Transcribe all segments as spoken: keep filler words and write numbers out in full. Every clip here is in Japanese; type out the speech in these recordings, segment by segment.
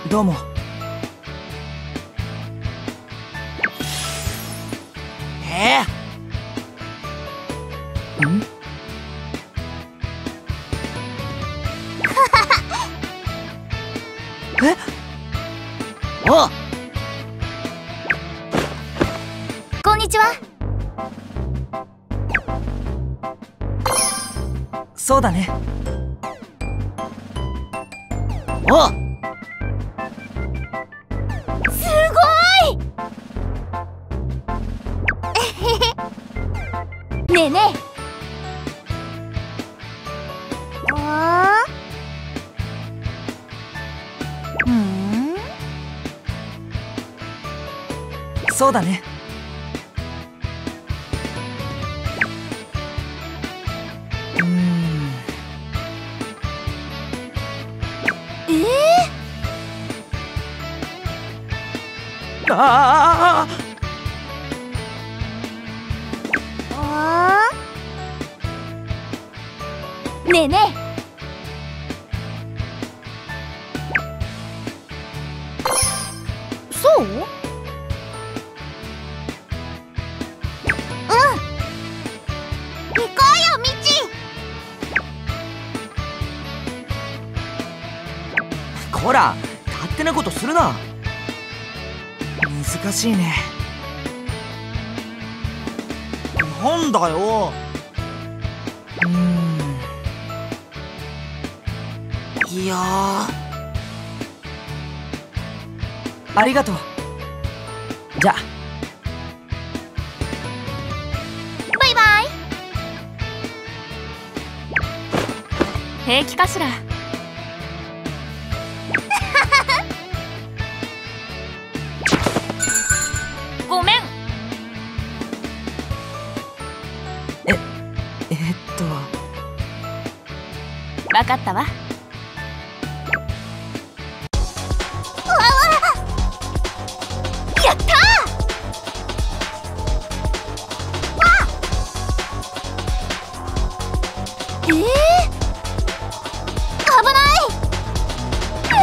どうも。えー、んえおう、 こんにちは。 そうだね。おう、 すごいねえねえ。あー、うん、 そうだね。うーん。 えー、 ああー、ねえねえ。そう？うん。行こうよ、ミチ。 こら、勝手なことするな。難しいね。なんだよ。うーん。いやー、ありがとう。じゃあ。 バイバイ。平気かしら。ごめん。 え、えーっと。 わかったわ。やったー！えー、危ない。え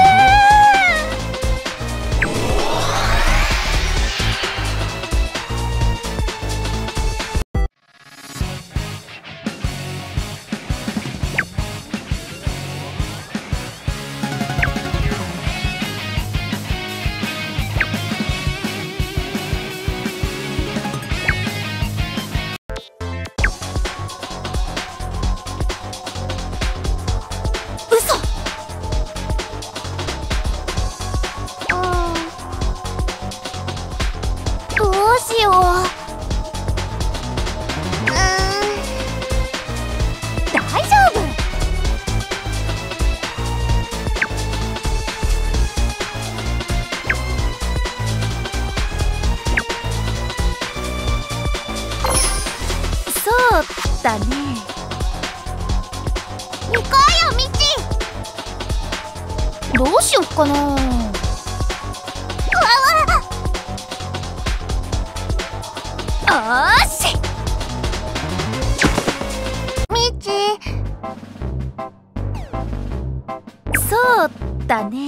嘘。あー、どうしよう。うーん、大丈夫。そうだね。行こうよ、ミチ。どうしよっかな。うわわ。おーし。ミチ。そうだね。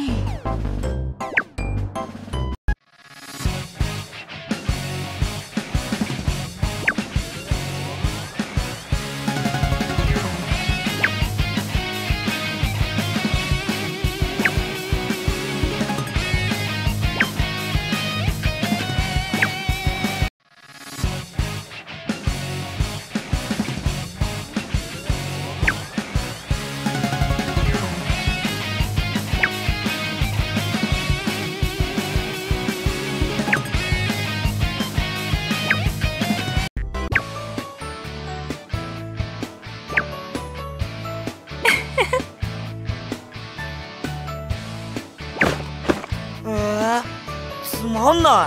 えー、つまんない。は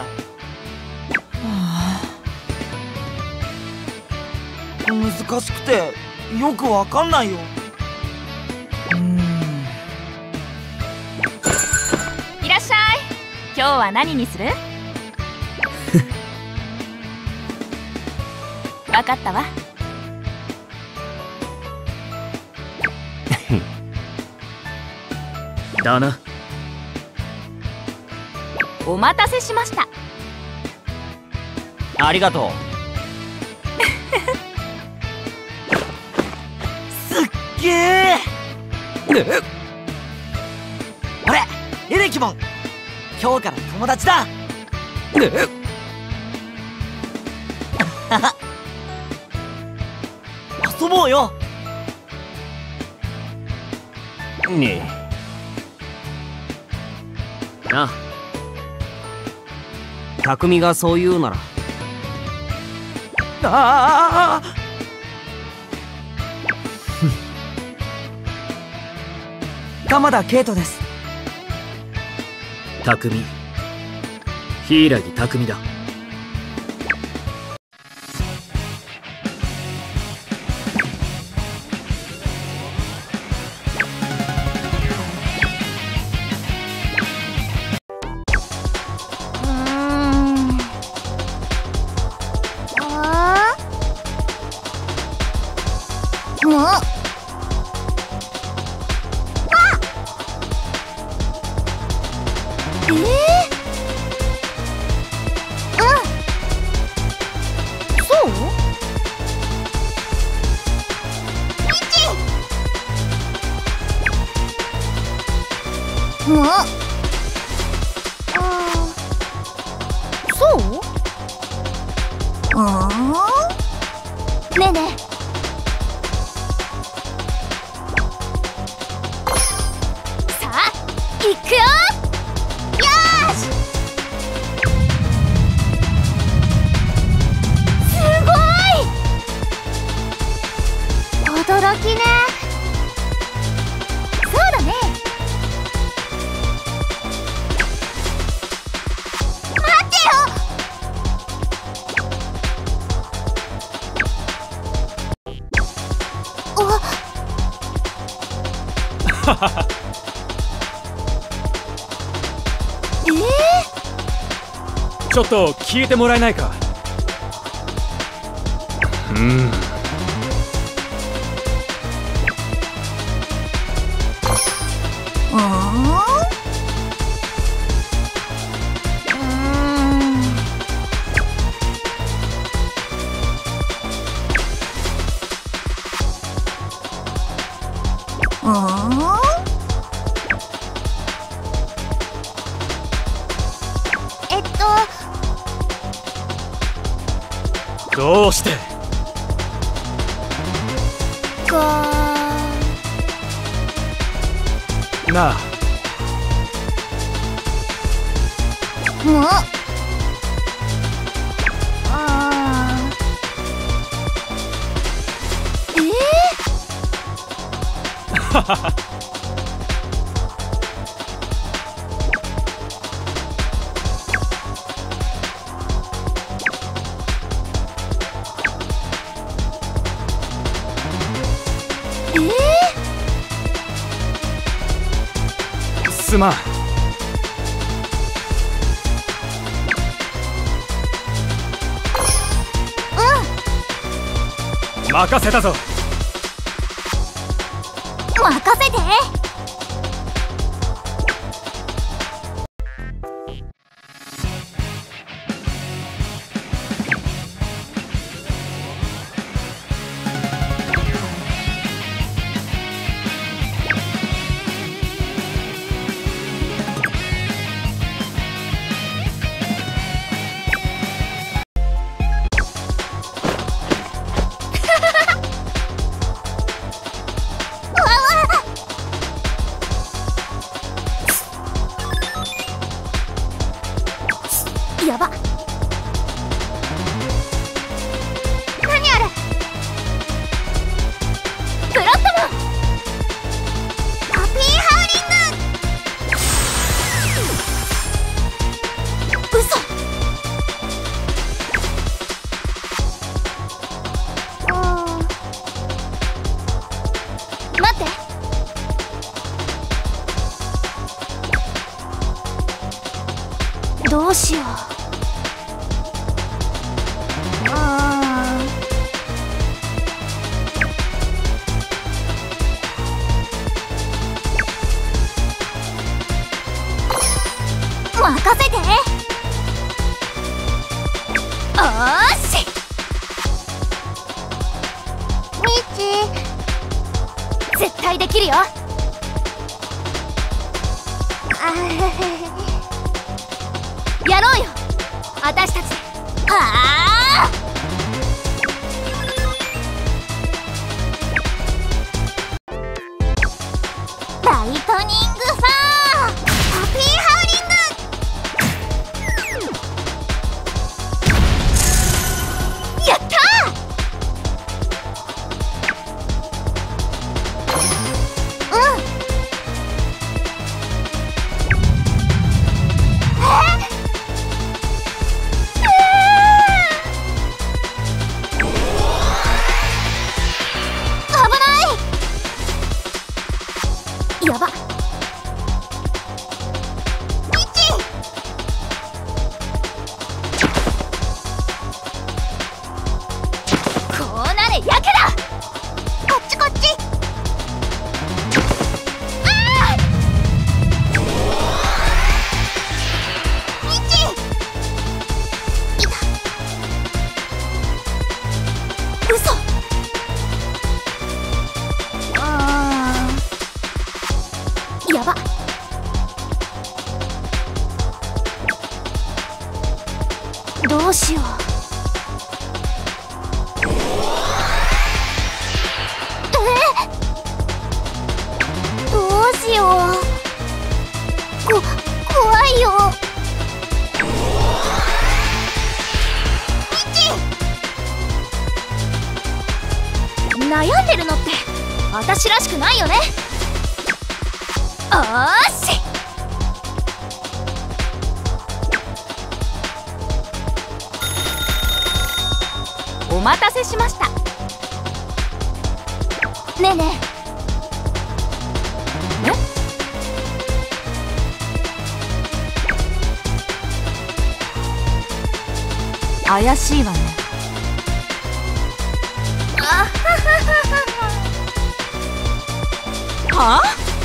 あ、難しくてよくわかんないよ。うーん。 いらっしゃい。今日は何にする？わかったわ。 だな。 お待たせしました。 ありがとう。すっげえ。俺エレキモン、今日から友達だ。遊ぼうよ。 ねえな、匠がそう言うなら。 ああ鎌田圭人です。 匠、柊匠だ。 ちょっと聞いてもらえないか。うん。どうしてなあ。 もうえははは。すまん。うん、任せたぞ。 任せて。やばっ。何あれ。ブロットモンパピーハウリング。嘘。待って。どうしよう。任任せて。おーし。ミチ、絶対できるよ。やろうよ、私たちで。はあ、ライトニングファー、ハッピーハウリング。やったー。うん。えっ、やば。ミチ、こうなれやけだ。こっちこっち。あー、ミチ、いた。嘘。あー、やば。どうしよう。え、どうしよう。こ、怖いよ。ミチ、悩んでるのって私らしくないよね。おーし。 お待たせしました。 ねえねえ、怪しいわね。 え。あはははは。 はあ？